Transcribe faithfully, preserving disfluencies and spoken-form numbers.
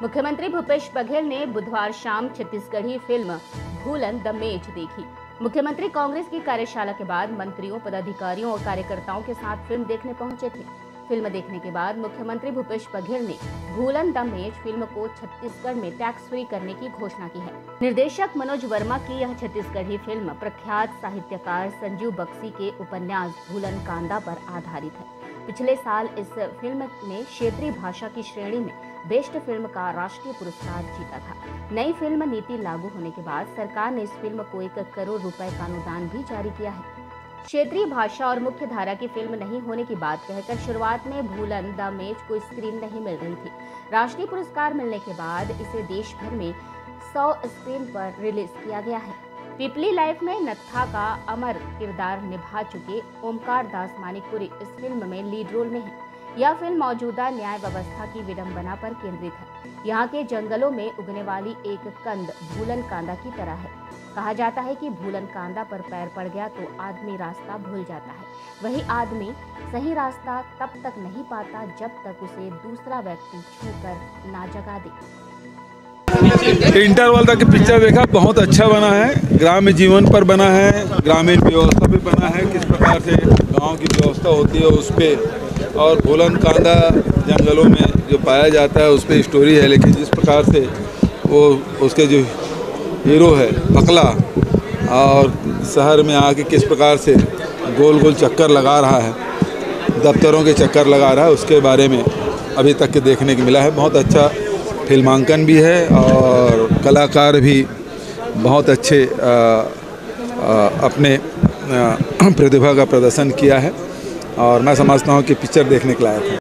मुख्यमंत्री भूपेश बघेल ने बुधवार शाम छत्तीसगढ़ी फिल्म भूलन द मेज देखी। मुख्यमंत्री कांग्रेस की कार्यशाला के बाद मंत्रियों, पदाधिकारियों और कार्यकर्ताओं के साथ फिल्म देखने पहुंचे थे। फिल्म देखने के बाद मुख्यमंत्री भूपेश बघेल ने भूलन द मेज फिल्म को छत्तीसगढ़ में टैक्स फ्री करने की घोषणा की है। निर्देशक मनोज वर्मा की यह छत्तीसगढ़ी फिल्म प्रख्यात साहित्यकार संजीव बख्शी के उपन्यास भूलन कांदा पर आधारित है। पिछले साल इस फिल्म ने क्षेत्रीय भाषा की श्रेणी में बेस्ट फिल्म का राष्ट्रीय पुरस्कार जीता था। नई फिल्म नीति लागू होने के बाद सरकार ने इस फिल्म को एक करोड़ रुपए का अनुदान भी जारी किया है। क्षेत्रीय भाषा और मुख्य धारा की फिल्म नहीं होने की बात कहकर शुरुआत में भूलन द मेज को स्क्रीन नहीं मिल रही थी। राष्ट्रीय पुरस्कार मिलने के बाद इसे देश भर में सौ स्क्रीन पर रिलीज किया गया है। पीपली लाइफ में नत्था का अमर किरदार निभा चुके ओमकार दास मानिकपुरी इस फिल्म में लीड रोल में है। यह फिल्म मौजूदा न्याय व्यवस्था की विडंबना पर केंद्रित है। यहाँ के जंगलों में उगने वाली एक कंद भूलन कांदा की तरह है। कहा जाता है कि भूलन कांदा पर पैर पड़ गया तो आदमी रास्ता भूल जाता है। वही आदमी सही रास्ता तब तक नहीं पाता जब तक उसे दूसरा व्यक्ति छूकर ना जगा दे। इंटरवल तक पिक्चर देखा, बहुत अच्छा बना है। ग्राम्य जीवन पर बना है, ग्रामीण व्यवस्था पे बना है, किस प्रकार से गांव की व्यवस्था होती है उस पर, और भूलन कांदा जंगलों में जो पाया जाता है उस पर स्टोरी है। लेकिन जिस प्रकार से वो उसके जो हीरो है पकला और शहर में आके किस प्रकार से गोल गोल चक्कर लगा रहा है, दफ्तरों के चक्कर लगा रहा है, उसके बारे में अभी तक के देखने को मिला है। बहुत अच्छा फिल्मांकन भी है और कलाकार भी बहुत अच्छे आ, आ, अपने आ, प्रतिभा का प्रदर्शन किया है और मैं समझता हूँ कि पिक्चर देखने के लायक है।